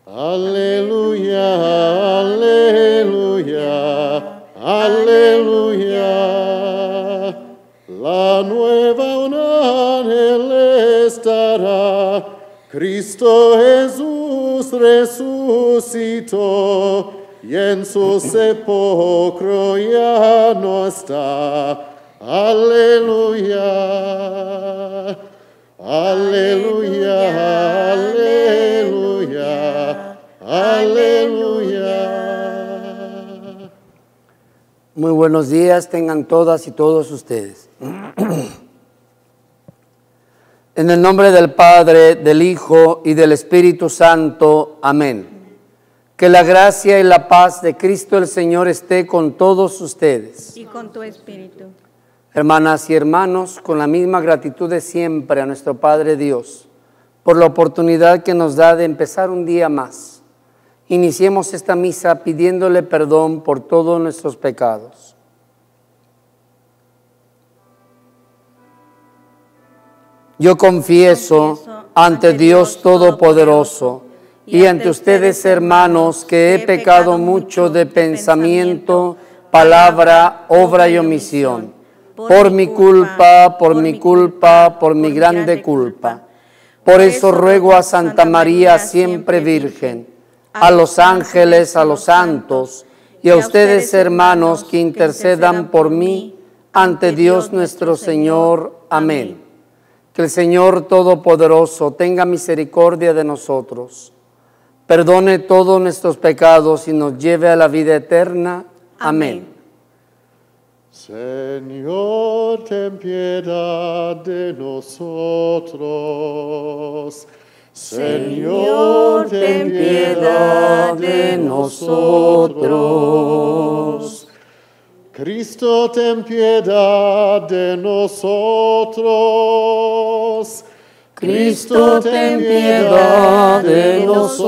Aleluya, aleluya, aleluya. La nueva un ángel estará, Cristo Jesús resucitó, y en su sepulcro ya no está. Aleluya, aleluya, aleluya, aleluya. Muy buenos días tengan todas y todos ustedes. En el nombre del Padre, del Hijo y del Espíritu Santo. Amén. Que la gracia y la paz de Cristo el Señor esté con todos ustedes. Y con tu espíritu. Hermanas y hermanos, con la misma gratitud de siempre a nuestro Padre Dios, por la oportunidad que nos da de empezar un día más, iniciemos esta misa pidiéndole perdón por todos nuestros pecados. Yo confieso ante Dios Todopoderoso y ante ustedes, hermanos, que he pecado mucho de pensamiento, palabra, obra y omisión. Por mi culpa, por mi grande culpa. Por eso ruego a Santa María, siempre Virgen, a los ángeles, a los santos, y a ustedes, hermanos, que intercedan por mí ante Dios nuestro Señor. Amén. Que el Señor Todopoderoso tenga misericordia de nosotros, perdone todos nuestros pecados y nos lleve a la vida eterna. Amén. Señor, ten piedad de nosotros. Señor, ten piedad de nosotros. Cristo, ten piedad de nosotros. Cristo, ten piedad de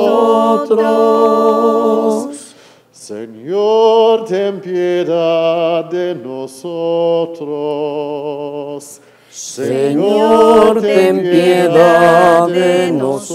nosotros. Señor, ten piedad de nosotros. Señor, ten piedad de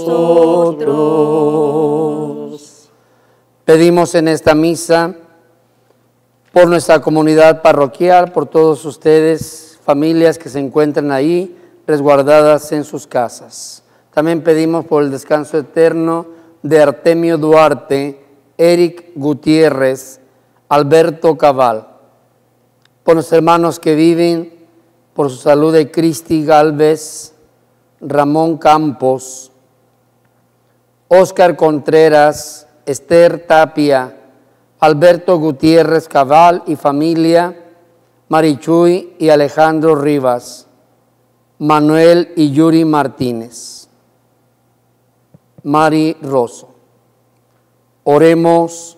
nosotros. Pedimos en esta misa por nuestra comunidad parroquial, por todos ustedes, familias que se encuentran ahí, resguardadas en sus casas. También pedimos por el descanso eterno de Artemio Duarte, Eric Gutiérrez, Alberto Cabal, por los hermanos que viven, por su salud de Cristi Galvez, Ramón Campos, Óscar Contreras, Esther Tapia, Alberto Gutiérrez Cabal y familia, Marichuy y Alejandro Rivas, Manuel y Yuri Martínez, Mari Rosso. Oremos.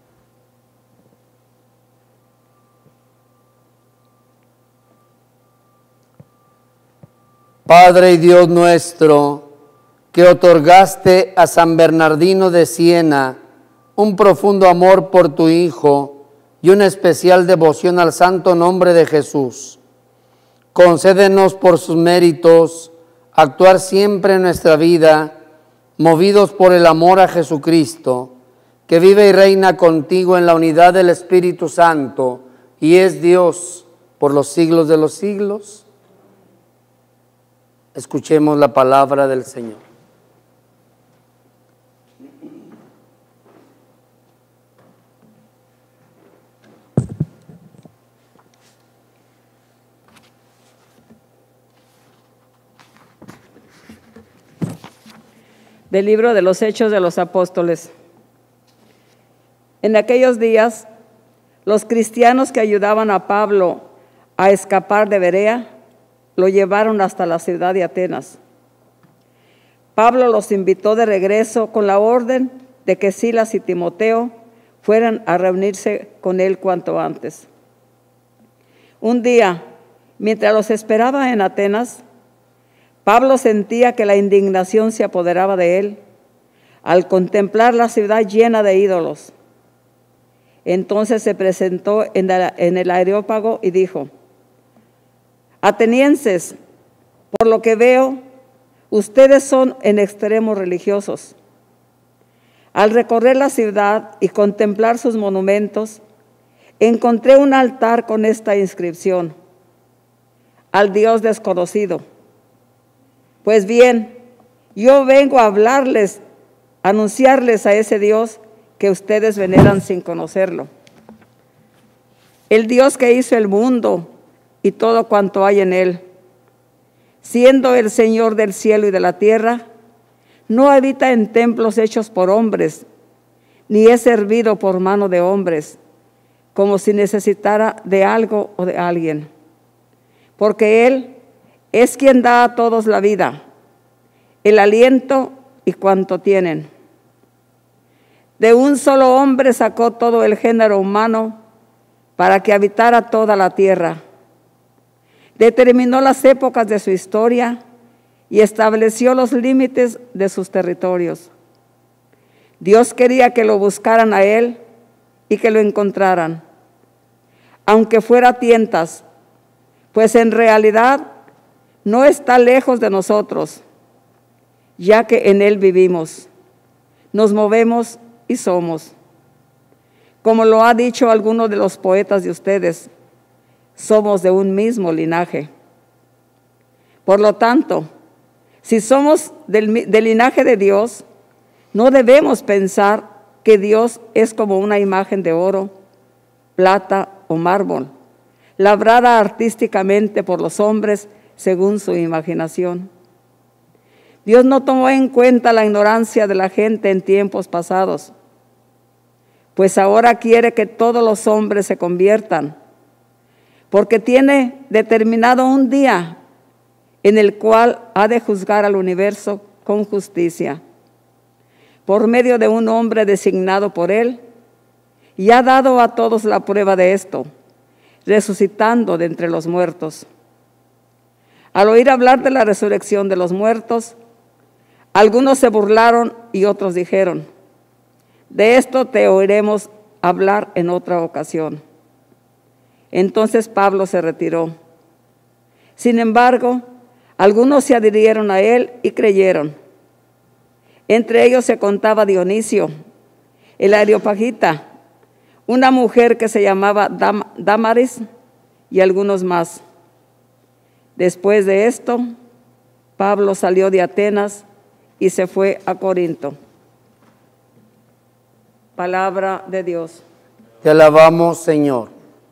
Padre y Dios nuestro, que otorgaste a San Bernardino de Siena un profundo amor por tu Hijo y una especial devoción al santo nombre de Jesús, concédenos por sus méritos actuar siempre en nuestra vida, movidos por el amor a Jesucristo, que vive y reina contigo en la unidad del Espíritu Santo y es Dios por los siglos de los siglos. Escuchemos la palabra del Señor. Del libro de los Hechos de los Apóstoles. En aquellos días, los cristianos que ayudaban a Pablo a escapar de Berea, lo llevaron hasta la ciudad de Atenas. Pablo los invitó de regreso con la orden de que Silas y Timoteo fueran a reunirse con él cuanto antes. Un día, mientras los esperaba en Atenas, Pablo sentía que la indignación se apoderaba de él al contemplar la ciudad llena de ídolos. Entonces se presentó en el Areópago y dijo: Atenienses, por lo que veo, ustedes son en extremo religiosos. Al recorrer la ciudad y contemplar sus monumentos, encontré un altar con esta inscripción: al Dios desconocido. Pues bien, yo vengo a hablarles, a anunciarles a ese Dios que ustedes veneran sin conocerlo. El Dios que hizo el mundo y todo cuanto hay en él, siendo el Señor del cielo y de la tierra, no habita en templos hechos por hombres, ni es servido por mano de hombres, como si necesitara de algo o de alguien. Porque Él es quien da a todos la vida, el aliento y cuanto tienen. De un solo hombre sacó todo el género humano para que habitara toda la tierra. Determinó las épocas de su historia y estableció los límites de sus territorios. Dios quería que lo buscaran a Él y que lo encontraran, aunque fuera a tientas, pues en realidad no está lejos de nosotros, ya que en Él vivimos, nos movemos y somos. Como lo ha dicho alguno de los poetas de ustedes, somos de un mismo linaje. Por lo tanto, si somos del linaje de Dios, no debemos pensar que Dios es como una imagen de oro, plata o mármol, labrada artísticamente por los hombres según su imaginación. Dios no tomó en cuenta la ignorancia de la gente en tiempos pasados, pues ahora quiere que todos los hombres se conviertan, porque tiene determinado un día en el cual ha de juzgar al universo con justicia, por medio de un hombre designado por Él, y ha dado a todos la prueba de esto, resucitando de entre los muertos. Al oír hablar de la resurrección de los muertos, algunos se burlaron y otros dijeron: de esto te oiremos hablar en otra ocasión. Entonces Pablo se retiró. Sin embargo, algunos se adhirieron a él y creyeron. Entre ellos se contaba Dionisio, el Areopagita, una mujer que se llamaba Dámaris y algunos más. Después de esto, Pablo salió de Atenas y se fue a Corinto. Palabra de Dios. Te alabamos, Señor.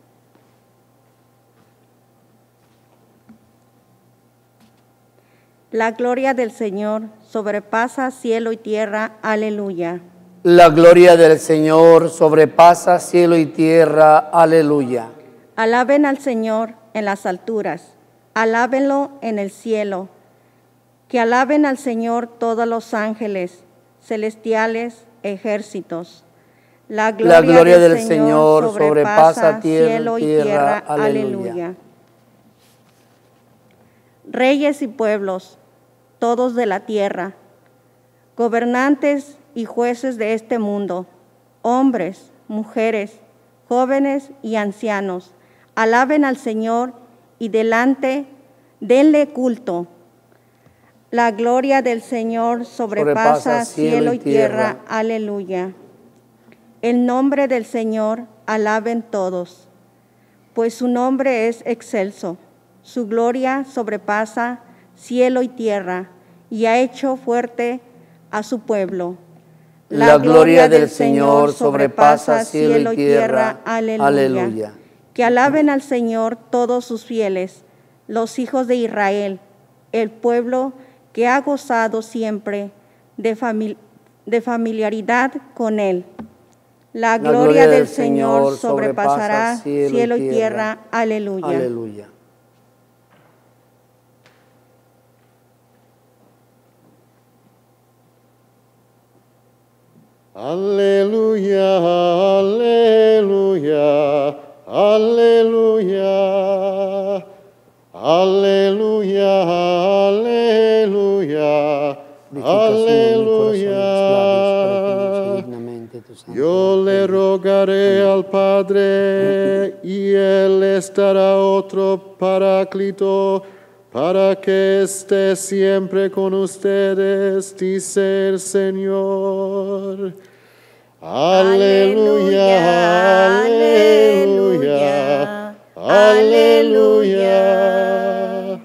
La gloria del Señor sobrepasa cielo y tierra. Aleluya. La gloria del Señor sobrepasa cielo y tierra. Aleluya. Alaben al Señor en las alturas. Alábenlo en el cielo. Que alaben al Señor todos los ángeles celestiales, ejércitos. La gloria del Señor sobrepasa cielo y tierra. Aleluya. Reyes y pueblos, todos de la tierra, gobernantes y jueces de este mundo, hombres, mujeres, jóvenes y ancianos, alaben al Señor y denle culto. La gloria del Señor sobrepasa cielo y tierra. Aleluya. El nombre del Señor alaben todos, pues su nombre es excelso. Su gloria sobrepasa cielo y tierra y ha hecho fuerte a su pueblo. La gloria del Señor sobrepasa cielo y tierra. Aleluya. Que alaben al Señor todos sus fieles, los hijos de Israel, el pueblo que ha gozado siempre de familiaridad con Él. La gloria del Señor sobrepasará cielo y tierra. Aleluya. Aleluya. Aleluya, aleluya, aleluya, aleluya, aleluya, aleluya. Yo le rogaré al Padre y Él les dará otro Paráclito para que esté siempre con ustedes, dice el Señor. Aleluya, aleluya, aleluya.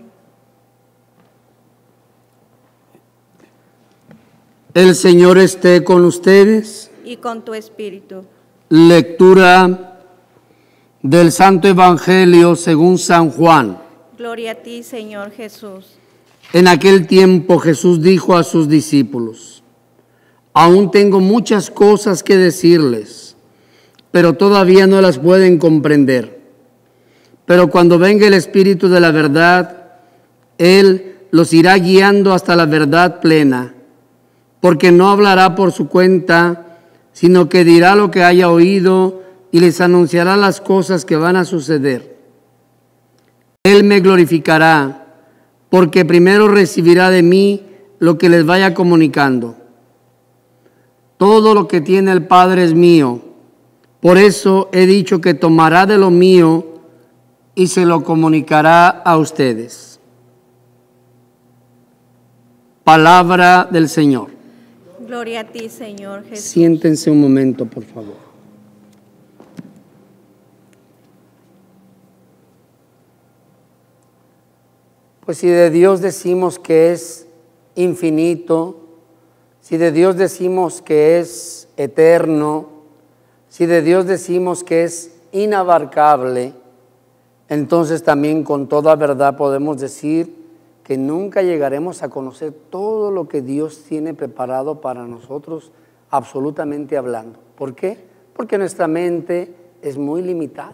El Señor esté con ustedes. Y con tu espíritu. Lectura del Santo Evangelio según San Juan. Gloria a ti, Señor Jesús. En aquel tiempo Jesús dijo a sus discípulos: aún tengo muchas cosas que decirles, pero todavía no las pueden comprender. Pero cuando venga el Espíritu de la verdad, Él los irá guiando hasta la verdad plena, porque no hablará por su cuenta, sino que dirá lo que haya oído y les anunciará las cosas que van a suceder. Él me glorificará, porque primero recibirá de mí lo que les vaya comunicando. Todo lo que tiene el Padre es mío. Por eso he dicho que tomará de lo mío y se lo comunicará a ustedes. Palabra del Señor. Gloria a ti, Señor Jesús. Siéntense un momento, por favor. Pues si de Dios decimos que es infinito, si de Dios decimos que es eterno, si de Dios decimos que es inabarcable, entonces también con toda verdad podemos decir que nunca llegaremos a conocer todo lo que Dios tiene preparado para nosotros, absolutamente hablando. ¿Por qué? Porque nuestra mente es muy limitada.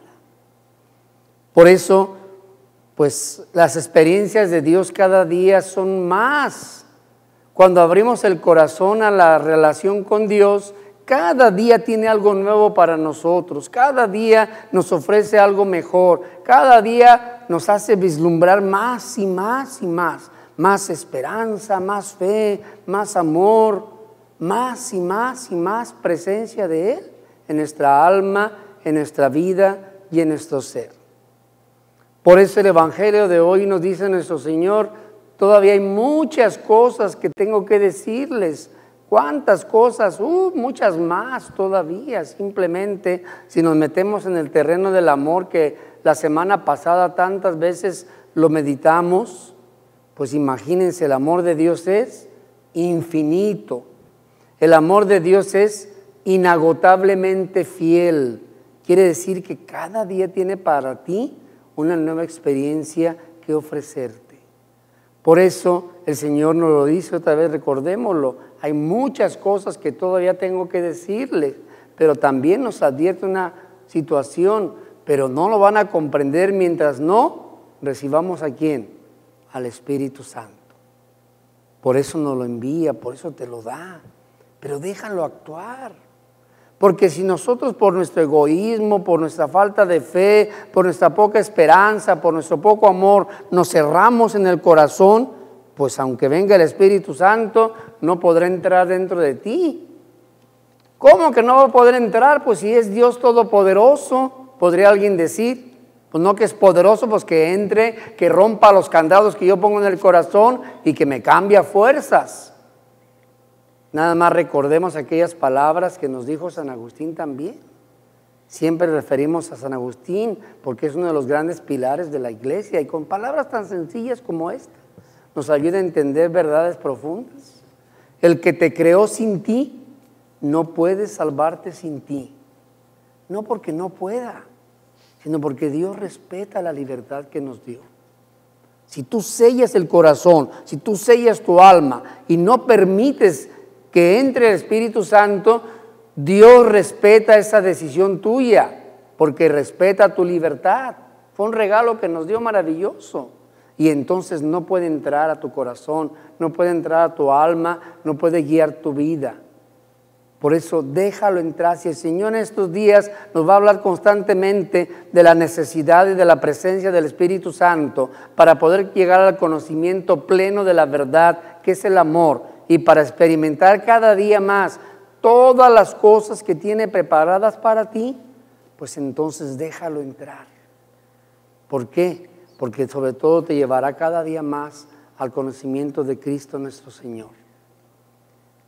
Por eso, pues las experiencias de Dios cada día son más. Cuando abrimos el corazón a la relación con Dios, cada día tiene algo nuevo para nosotros, cada día nos ofrece algo mejor, cada día nos hace vislumbrar más y más y más esperanza, más fe, más amor, más y más y más presencia de Él en nuestra alma, en nuestra vida y en nuestro ser. Por eso el Evangelio de hoy nos dice nuestro Señor: todavía hay muchas cosas que tengo que decirles. ¿Cuántas cosas? Muchas más todavía. Simplemente si nos metemos en el terreno del amor, que la semana pasada tantas veces lo meditamos, pues imagínense, el amor de Dios es infinito. El amor de Dios es inagotablemente fiel. Quiere decir que cada día tiene para ti una nueva experiencia que ofrecerte. Por eso el Señor nos lo dice otra vez, recordémoslo. Hay muchas cosas que todavía tengo que decirles, pero también nos advierte una situación, pero no lo van a comprender mientras no recibamos ¿a quién? Al Espíritu Santo. Por eso nos lo envía, por eso te lo da, pero déjalo actuar. Porque si nosotros por nuestro egoísmo, por nuestra falta de fe, por nuestra poca esperanza, por nuestro poco amor, nos cerramos en el corazón, pues aunque venga el Espíritu Santo, no podrá entrar dentro de ti. ¿Cómo que no va a poder entrar? Pues si es Dios Todopoderoso, podría alguien decir. Pues no que es poderoso, pues que entre, que rompa los candados que yo pongo en el corazón y que me cambie a fuerzas. Nada más recordemos aquellas palabras que nos dijo San Agustín también. Siempre referimos a San Agustín porque es uno de los grandes pilares de la iglesia, y con palabras tan sencillas como esta nos ayuda a entender verdades profundas. El que te creó sin ti no puede salvarte sin ti. No porque no pueda, sino porque Dios respeta la libertad que nos dio. Si tú sellas el corazón, si tú sellas tu alma y no permites que entre el Espíritu Santo, Dios respeta esa decisión tuya, porque respeta tu libertad. Fue un regalo que nos dio maravilloso. Y entonces no puede entrar a tu corazón, no puede entrar a tu alma, no puede guiar tu vida. Por eso déjalo entrar. Si el Señor en estos días nos va a hablar constantemente de la necesidad y de la presencia del Espíritu Santo para poder llegar al conocimiento pleno de la verdad, que es el amor, y para experimentar cada día más todas las cosas que tiene preparadas para ti, pues entonces déjalo entrar. ¿Por qué? Porque sobre todo te llevará cada día más al conocimiento de Cristo nuestro Señor.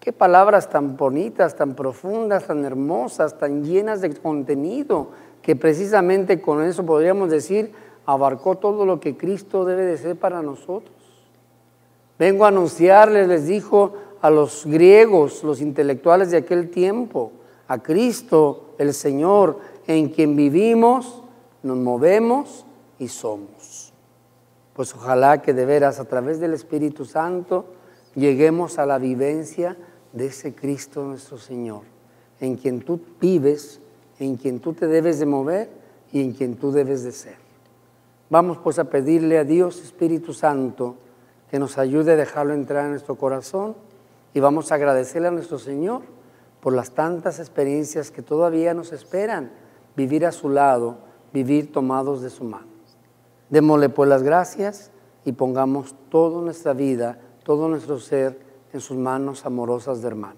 Qué palabras tan bonitas, tan profundas, tan hermosas, tan llenas de contenido, que precisamente con eso podríamos decir, abarcó todo lo que Cristo debe de ser para nosotros. Vengo a anunciarles, les dijo a los griegos, los intelectuales de aquel tiempo, a Cristo, el Señor, en quien vivimos, nos movemos y somos. Pues ojalá que de veras a través del Espíritu Santo lleguemos a la vivencia de ese Cristo nuestro Señor, en quien tú vives, en quien tú te debes de mover y en quien tú debes de ser. Vamos pues a pedirle a Dios, Espíritu Santo, que nos ayude a dejarlo entrar en nuestro corazón, y vamos a agradecerle a nuestro Señor por las tantas experiencias que todavía nos esperan, vivir a su lado, vivir tomados de su mano. Démosle pues las gracias y pongamos toda nuestra vida, todo nuestro ser en sus manos amorosas de hermano.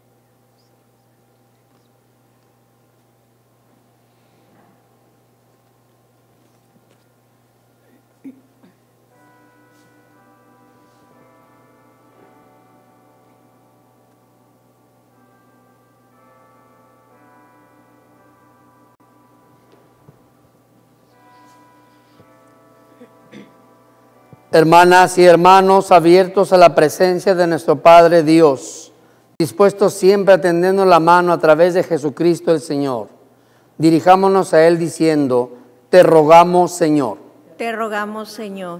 Hermanas y hermanos, abiertos a la presencia de nuestro Padre Dios, dispuestos siempre a tendernos la mano a través de Jesucristo el Señor, dirijámonos a Él diciendo: te rogamos, Señor. Te rogamos, Señor.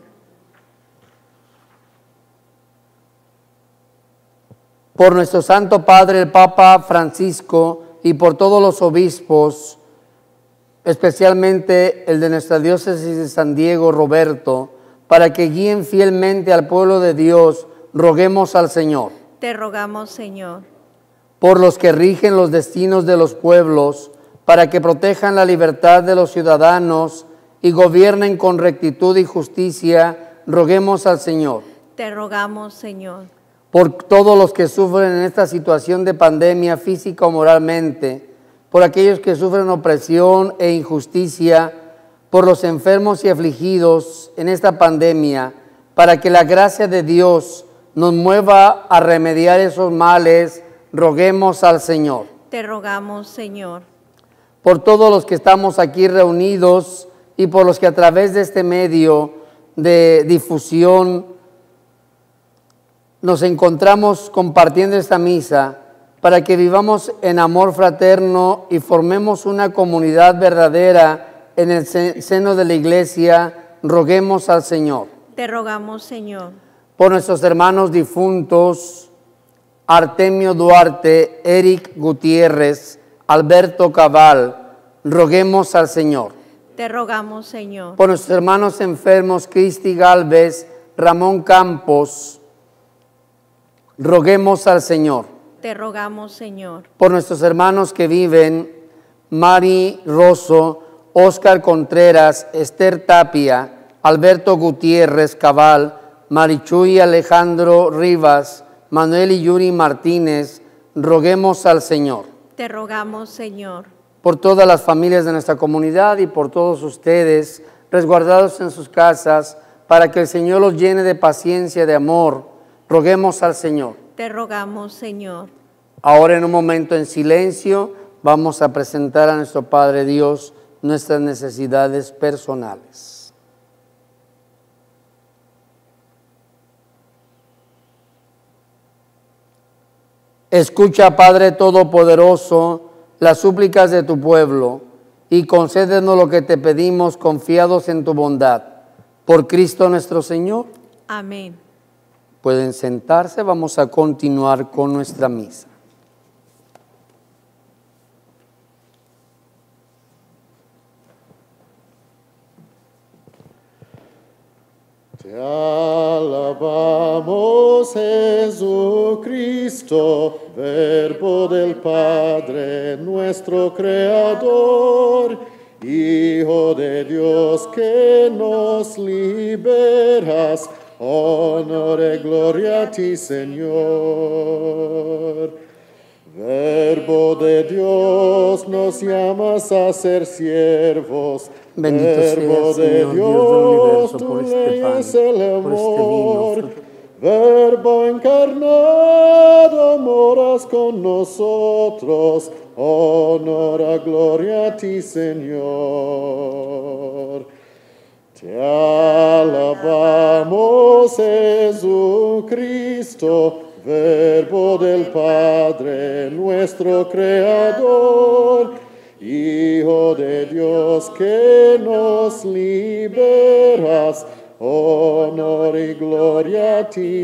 Por nuestro Santo Padre, el Papa Francisco, y por todos los obispos, especialmente el de nuestra diócesis de San Diego, Roberto, para que guíen fielmente al pueblo de Dios, roguemos al Señor. Te rogamos, Señor. Por los que rigen los destinos de los pueblos, para que protejan la libertad de los ciudadanos y gobiernen con rectitud y justicia, roguemos al Señor. Te rogamos, Señor. Por todos los que sufren en esta situación de pandemia física o moralmente, por aquellos que sufren opresión e injusticia, por los enfermos y afligidos en esta pandemia, para que la gracia de Dios nos mueva a remediar esos males, roguemos al Señor. Te rogamos, Señor. Por todos los que estamos aquí reunidos y por los que a través de este medio de difusión nos encontramos compartiendo esta misa, para que vivamos en amor fraterno y formemos una comunidad verdadera en el seno de la Iglesia, roguemos al Señor. Te rogamos, Señor. Por nuestros hermanos difuntos, Artemio Duarte, Eric Gutiérrez, Alberto Cabal, roguemos al Señor. Te rogamos, Señor. Por nuestros hermanos enfermos, Cristi Galvez, Ramón Campos, roguemos al Señor. Te rogamos, Señor. Por nuestros hermanos que viven, Mari Rosso, Óscar Contreras, Esther Tapia, Alberto Gutiérrez Cabal, Marichuy Alejandro Rivas, Manuel y Yuri Martínez, roguemos al Señor. Te rogamos, Señor. Por todas las familias de nuestra comunidad y por todos ustedes, resguardados en sus casas, para que el Señor los llene de paciencia, de amor, roguemos al Señor. Te rogamos, Señor. Ahora, en un momento en silencio, vamos a presentar a nuestro Padre Dios nuestras necesidades personales. Escucha, Padre Todopoderoso, las súplicas de tu pueblo y concédenos lo que te pedimos, confiados en tu bondad. Por Cristo nuestro Señor. Amén. Pueden sentarse, vamos a continuar con nuestra misa. Te alabamos, Jesucristo, Verbo del Padre, nuestro Creador, Hijo de Dios que nos liberas. Honor y gloria a ti, Señor. Verbo de Dios, nos llamas a ser siervos. Bendito Verbo seas, de Señor, Dios del Dios, universo, tú por este pan, leyes el por este vino, amor. Verbo encarnado, moras con nosotros, honor, gloria a ti, Señor. Te alabamos, Jesucristo, Verbo del Padre, nuestro Creador, Hijo de Dios que nos liberas, honor y gloria a ti,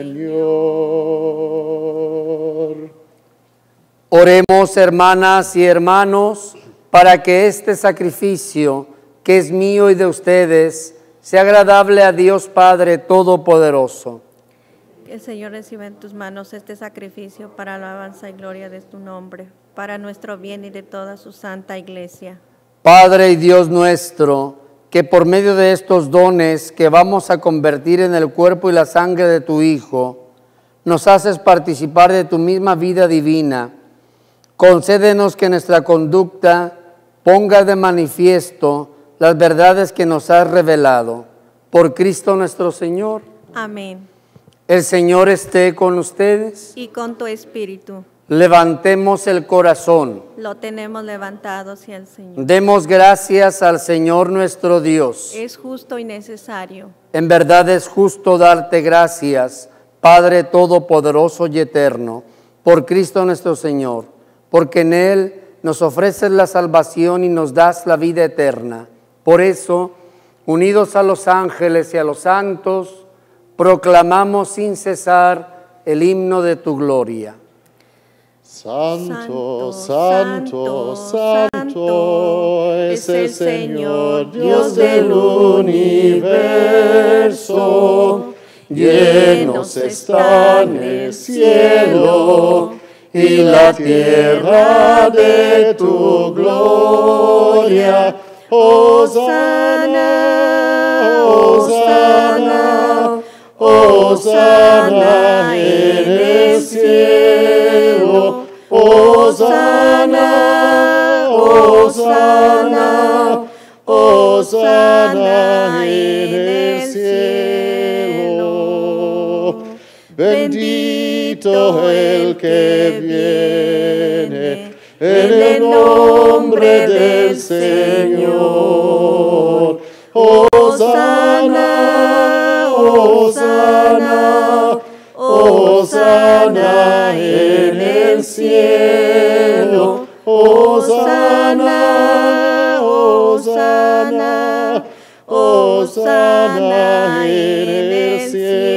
Señor. Oremos, hermanas y hermanos, para que este sacrificio, que es mío y de ustedes, sea agradable a Dios Padre Todopoderoso. Que el Señor reciba en tus manos este sacrificio para la alabanza y gloria de tu nombre, para nuestro bien y de toda su santa iglesia. Padre y Dios nuestro, que por medio de estos dones que vamos a convertir en el cuerpo y la sangre de tu Hijo, nos haces participar de tu misma vida divina. Concédenos que nuestra conducta ponga de manifiesto las verdades que nos has revelado. Por Cristo nuestro Señor. Amén. El Señor esté con ustedes. Y con tu espíritu. Levantemos el corazón. Lo tenemos levantado hacia el Señor. Demos gracias al Señor nuestro Dios. Es justo y necesario. En verdad es justo darte gracias, Padre Todopoderoso y Eterno, por Cristo nuestro Señor, porque en Él nos ofreces la salvación y nos das la vida eterna. Por eso, unidos a los ángeles y a los santos, proclamamos sin cesar el himno de tu gloria. Santo, santo, santo es el Señor, Dios del universo. Llenos están el cielo y la tierra de tu gloria. Hosana, Hosana, Hosana en el cielo. Hosana, Hosana, Hosana en el cielo. Bendito el que viene en el nombre del Señor. Hosana, Hosana, Hosana en el cielo. Hosana, Hosana, Hosana en el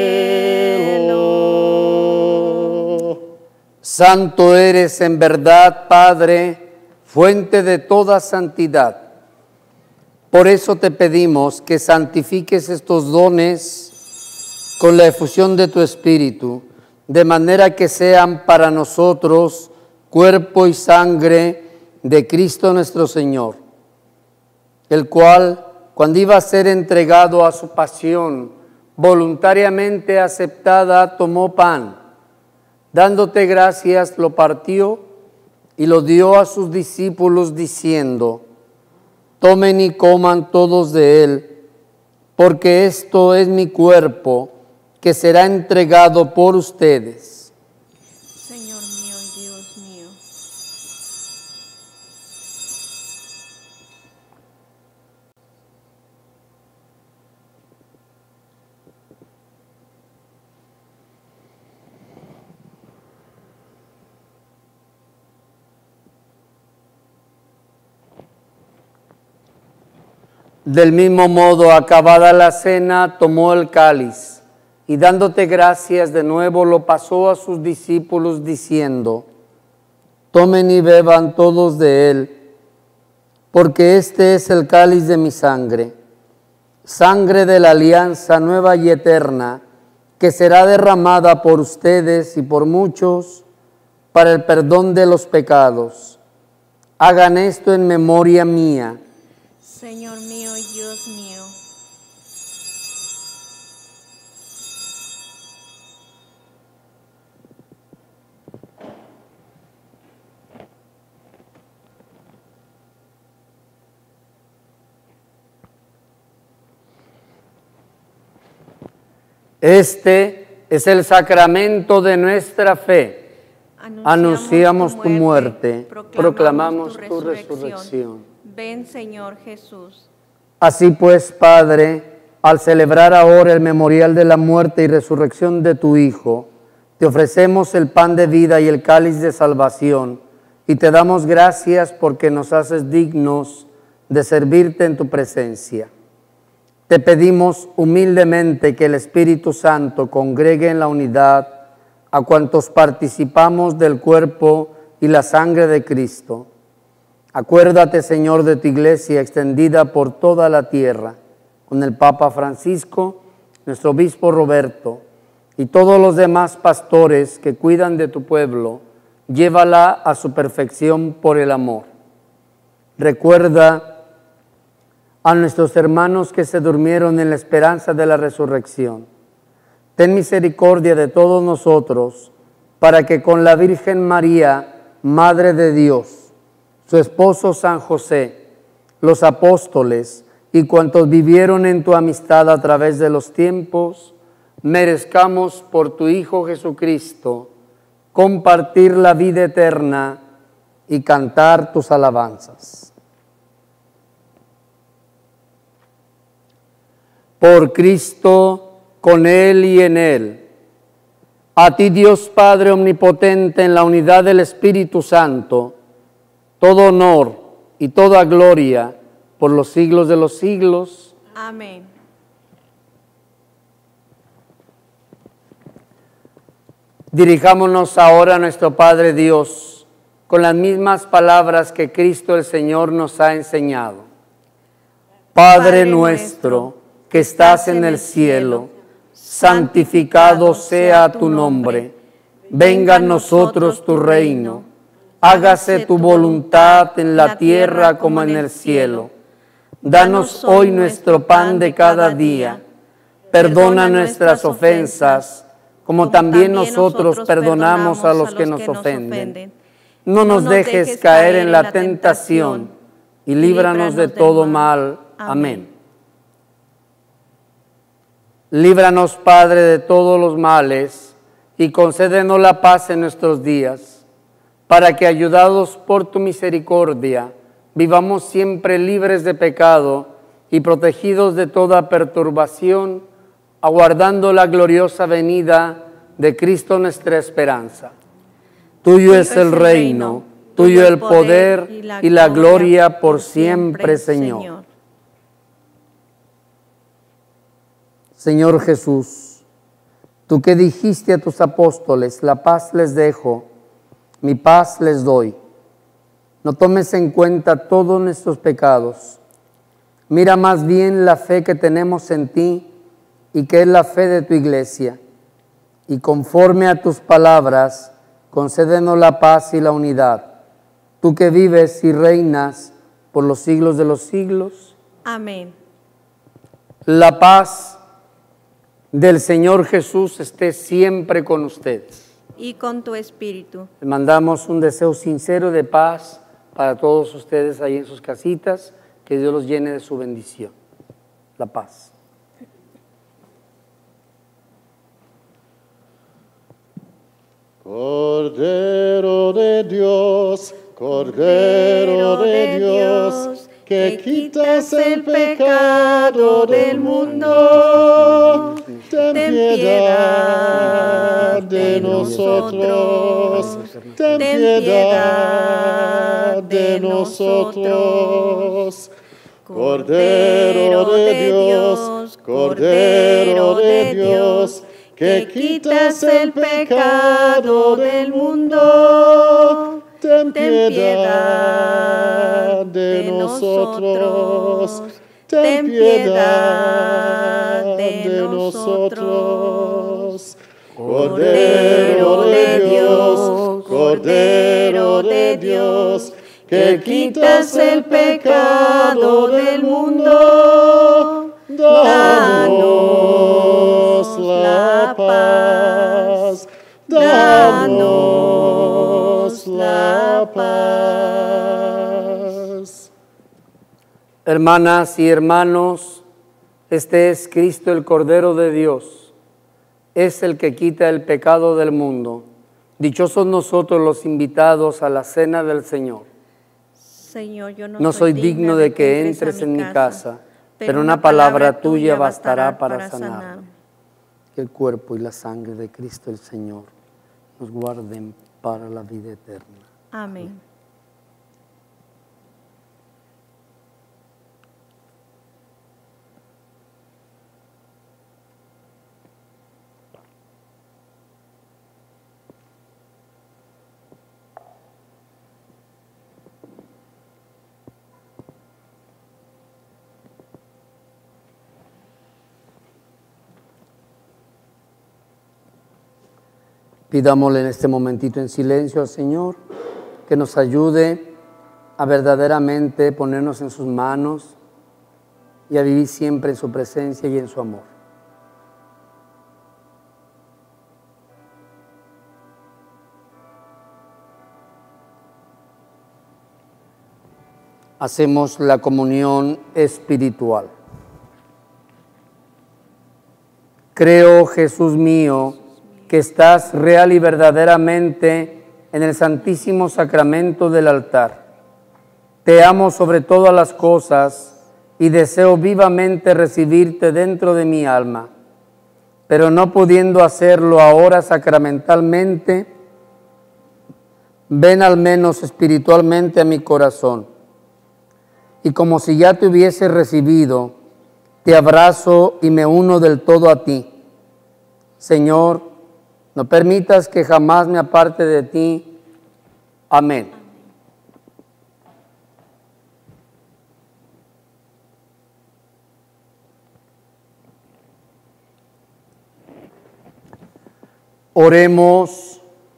cielo. Santo eres en verdad, Padre, fuente de toda santidad. Por eso te pedimos que santifiques estos dones con la efusión de tu Espíritu, de manera que sean para nosotros cuerpo y sangre de Cristo nuestro Señor, el cual, cuando iba a ser entregado a su pasión, voluntariamente aceptada, tomó pan, dándote gracias, lo partió y lo dio a sus discípulos, diciendo: tomen y coman todos de él, porque esto es mi cuerpo, que será entregado por ustedes. Señor mío y Dios mío. Del mismo modo, acabada la cena, tomó el cáliz y dándote gracias de nuevo lo pasó a sus discípulos diciendo: tomen y beban todos de él, porque este es el cáliz de mi sangre, sangre de la alianza nueva y eterna, que será derramada por ustedes y por muchos para el perdón de los pecados. Hagan esto en memoria mía. Señor mío y Dios mío. Este Es el sacramento de nuestra fe. Anunciamos tu muerte, proclamamos tu resurrección. Ven, Señor Jesús. Así pues, Padre, al celebrar ahora el memorial de la muerte y resurrección de tu Hijo, te ofrecemos el pan de vida y el cáliz de salvación, y te damos gracias porque nos haces dignos de servirte en tu presencia. Te pedimos humildemente que el Espíritu Santo congregue en la unidad a cuantos participamos del cuerpo y la sangre de Cristo. Acuérdate, Señor, de tu iglesia extendida por toda la tierra, con el Papa Francisco, nuestro obispo Roberto, y todos los demás pastores que cuidan de tu pueblo. Llévala a su perfección por el amor. Recuerda a nuestros hermanos que se durmieron en la esperanza de la resurrección. Ten misericordia de todos nosotros, para que con la Virgen María, Madre de Dios, su esposo San José, los apóstoles y cuantos vivieron en tu amistad a través de los tiempos, merezcamos por tu Hijo Jesucristo compartir la vida eterna y cantar tus alabanzas. Por Cristo, con Él y en Él. A ti, Dios Padre omnipotente, en la unidad del Espíritu Santo, todo honor y toda gloria por los siglos de los siglos. Amén. Dirijámonos ahora a nuestro Padre Dios con las mismas palabras que Cristo el Señor nos ha enseñado. Padre nuestro, que estás en el cielo, santificado sea tu nombre. Venga a nosotros tu reino. Hágase tu voluntad en la tierra como en el cielo. Danos hoy nuestro pan de cada día. Perdona nuestras ofensas, como también nosotros perdonamos a los que nos ofenden. No nos dejes caer en la tentación y líbranos de todo mal. Amén. Líbranos, Padre, de todos los males y concédenos la paz en nuestros días, para que, ayudados por tu misericordia, vivamos siempre libres de pecado y protegidos de toda perturbación, aguardando la gloriosa venida de Cristo nuestra esperanza. Tuyo es el reino, tuyo el poder y la gloria por siempre, Señor. Señor Jesús, tú que dijiste a tus apóstoles, la paz les dejo, mi paz les doy. No tomes en cuenta todos nuestros pecados. Mira más bien la fe que tenemos en ti y que es la fe de tu iglesia. Y conforme a tus palabras, concédenos la paz y la unidad. Tú que vives y reinas por los siglos de los siglos. Amén. La paz del Señor Jesús esté siempre con ustedes. Y con tu espíritu. Les mandamos un deseo sincero de paz para todos ustedes ahí en sus casitas. Que Dios los llene de su bendición. La paz. Cordero de Dios, Cordero de Dios, que quitas el pecado del mundo, ten piedad de nosotros, ten piedad de nosotros. Cordero de Dios, Cordero de Dios, que quitas el pecado del mundo, ten piedad de nosotros, ten piedad de nosotros. Cordero de Dios, Cordero de Dios, que quitas el pecado del mundo, danos la paz, danos la paz. Hermanas y hermanos, este es Cristo el Cordero de Dios, es el que quita el pecado del mundo. Dichosos nosotros los invitados a la cena del Señor. Señor, yo No soy digno de que entres en mi casa, pero una palabra tuya bastará para sanarme. Que el cuerpo y la sangre de Cristo el Señor nos guarden para la vida eterna. Amén. Pidámosle en este momentito en silencio al Señor que nos ayude a verdaderamente ponernos en sus manos y a vivir siempre en su presencia y en su amor. Hacemos la comunión espiritual. Creo, Jesús mío, que estás real y verdaderamente en el santísimo sacramento del altar. Te amo sobre todas las cosas y deseo vivamente recibirte dentro de mi alma, pero no pudiendo hacerlo ahora sacramentalmente, ven al menos espiritualmente a mi corazón. Y como si ya te hubiese recibido, te abrazo y me uno del todo a ti. Señor, no permitas que jamás me aparte de ti. Amén. Oremos.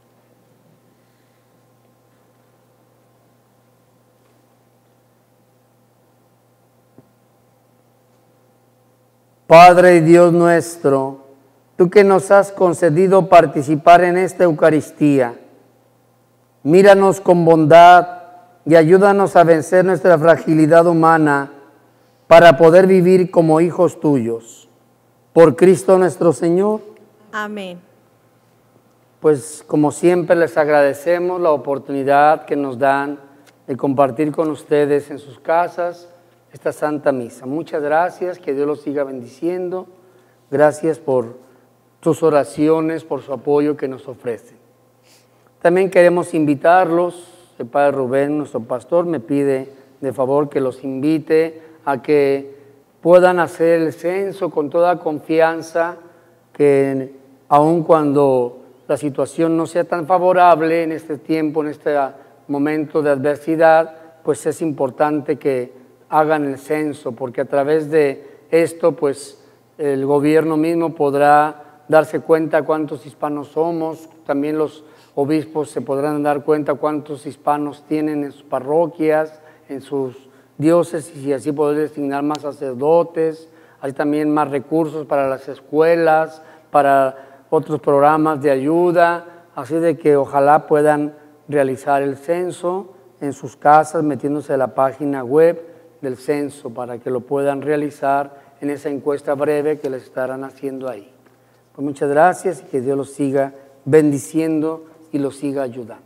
Padre y Dios nuestro, tú que nos has concedido participar en esta Eucaristía, míranos con bondad y ayúdanos a vencer nuestra fragilidad humana para poder vivir como hijos tuyos. Por Cristo nuestro Señor. Amén. Pues como siempre les agradecemos la oportunidad que nos dan de compartir con ustedes en sus casas esta Santa Misa. Muchas gracias, que Dios los siga bendiciendo. Gracias por sus oraciones, por su apoyo que nos ofrecen. También queremos invitarlos, el Padre Rubén, nuestro pastor, me pide de favor que los invite a que puedan hacer el censo con toda confianza, que aun cuando la situación no sea tan favorable en este tiempo, en este momento de adversidad, pues es importante que hagan el censo, porque a través de esto, pues el gobierno mismo podrá darse cuenta cuántos hispanos somos, también los obispos se podrán dar cuenta cuántos hispanos tienen en sus parroquias, en sus diócesis, y así poder designar más sacerdotes, hay también más recursos para las escuelas, para otros programas de ayuda, así de que ojalá puedan realizar el censo en sus casas, metiéndose a la página web del censo para que lo puedan realizar en esa encuesta breve que les estarán haciendo ahí. Pues muchas gracias y que Dios los siga bendiciendo y los siga ayudando.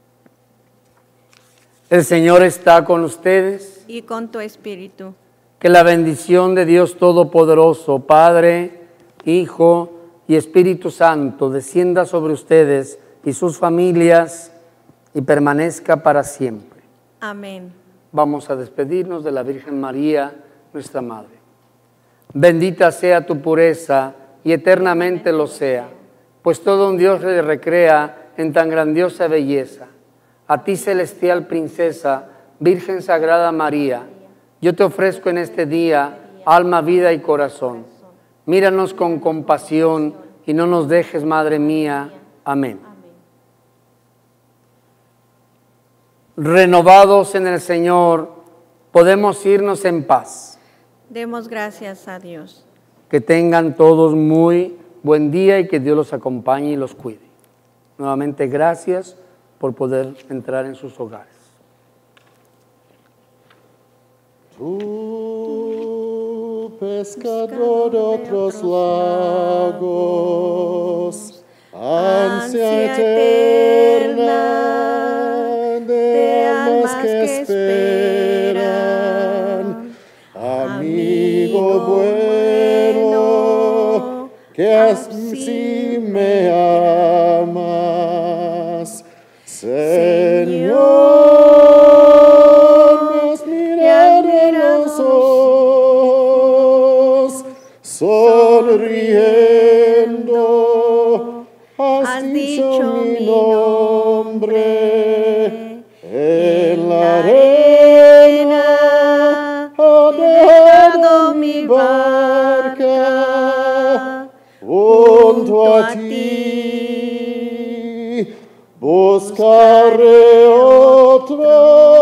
El Señor está con ustedes. Y con tu espíritu. Que la bendición de Dios Todopoderoso, Padre, Hijo y Espíritu Santo descienda sobre ustedes y sus familias y permanezca para siempre. Amén. Vamos a despedirnos de la Virgen María, nuestra Madre. Bendita sea tu pureza y eternamente lo sea, pues todo un Dios le recrea en tan grandiosa belleza. A ti, celestial princesa, Virgen Sagrada María, yo te ofrezco en este día alma, vida y corazón. Míranos con compasión y no nos dejes, Madre mía. Amén. Renovados en el Señor, podemos irnos en paz. Demos gracias a Dios. Que tengan todos muy buen día y que Dios los acompañe y los cuide. Nuevamente, gracias por poder entrar en sus hogares. Tú, pescador de otros lagos, que así me amas. Señor, me has mirado en los ojos, sonriendo, has dicho mi nombre en la arena, has dejado mi barca junto a ti, buscaré otra